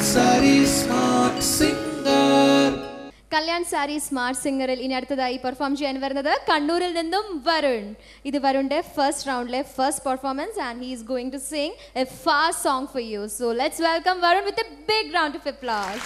Saree Smart Singer. Kalyan Saree Smart Singer il ini അടുത്തതായി perform ചെയ്യാൻ വരുന്നത് കണ്ണൂരിൽ നിന്നും വരുൺ. ഇത് വരുണിന്റെ ഫസ്റ്റ് റൗണ്ടിലെ first performance and he is going to sing a fast song for you. So let's welcome Varun with a big round of applause.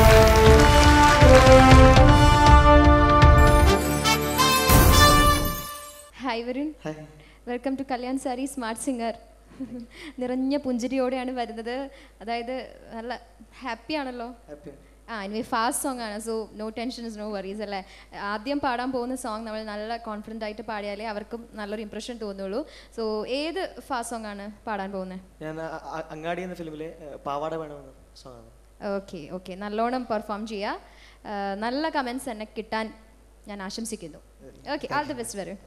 Hi Varun. Hi. Welcome to Kalyan Saree Smart Singer. നിറഞ്ഞ പുഞ്ചിരിയോടെയാണ് വരുന്നത്. അതായത് നല്ല happy ആണല്ലോ. Happy. anyway fast song ആണ്, so no tensions no worries അല്ലേ. ആദ്യം പാടാൻ പോകുന്ന സോങ് നമ്മൾ നല്ല കോൺഫിഡൻ്റ് ആയിട്ട് പാടിയാലേ അവർക്കും നല്ലൊരു ഇംപ്രഷൻ തോന്നുള്ളൂ. സോ ഏത് ഫാസ്റ്റ് സോങ് ആണ് പാടാൻ പോകുന്നത്? ഞാൻ അങ്ങാടി എന്ന ഫിലിമിലെ പാവാട വേണമെന്ന സോങ് ആണ്. ഓക്കെ നല്ലോണം പെർഫോം ചെയ്യുക. നല്ല കമൻസ് തന്നെ കിട്ടാൻ ഞാൻ ആശംസിക്കുന്നു. ഓക്കെ, ആൾ ദി ബെസ്റ്റ് വരും.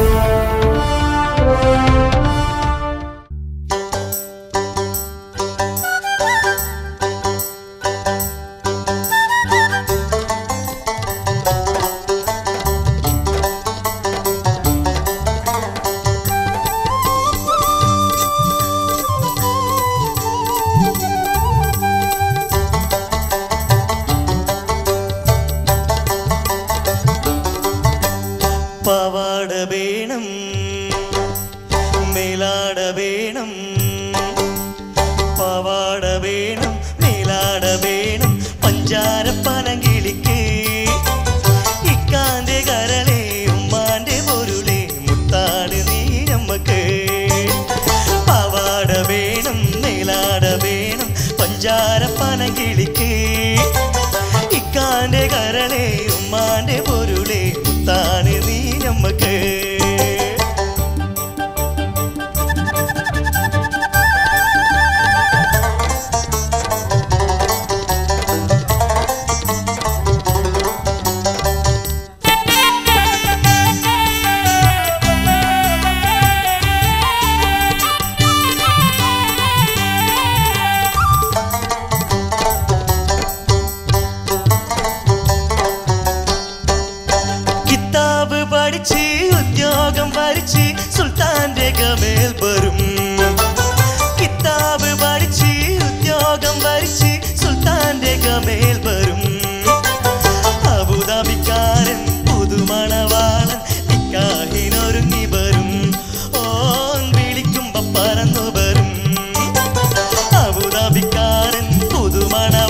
പാവാട വേണം മേലാട വേണം, പാവാട വേണം മേലാട വേണം, പഞ്ചാര പനങ്കിളിക്ക് ഇക്കാന്റെ കരളെ ഉമ്മാന്റെ പൊരുളെ മുത്താട് നീ നമ്മക്ക്. പാവാട വേണം മേലാട വേണം, പഞ്ചാര പനങ്കിളിക്ക് ഇക്കാന്റെ കരളെ ഉമ്മാന്റെ പൊരുളെ മുത്താട് നീ നമ്മക്ക്. ഉദ്യോഗം വരിച്ച് സുൽത്താന്റെ ഗമേൽ വരും. കിതാബ് പഠിച്ച് ഉദ്യോഗം വരിച്ച് സുൽത്താന്റെ ഗമേൽ വരും. അബുദാബിക്കാരൻ പുതുമണവാളൻ നിക്കാഹിനൊരുങ്ങി വരും. ഓൻ വിളിക്കുമ്പോ പറന്നു വരും. അബുദാബിക്കാരൻ പുതുമണ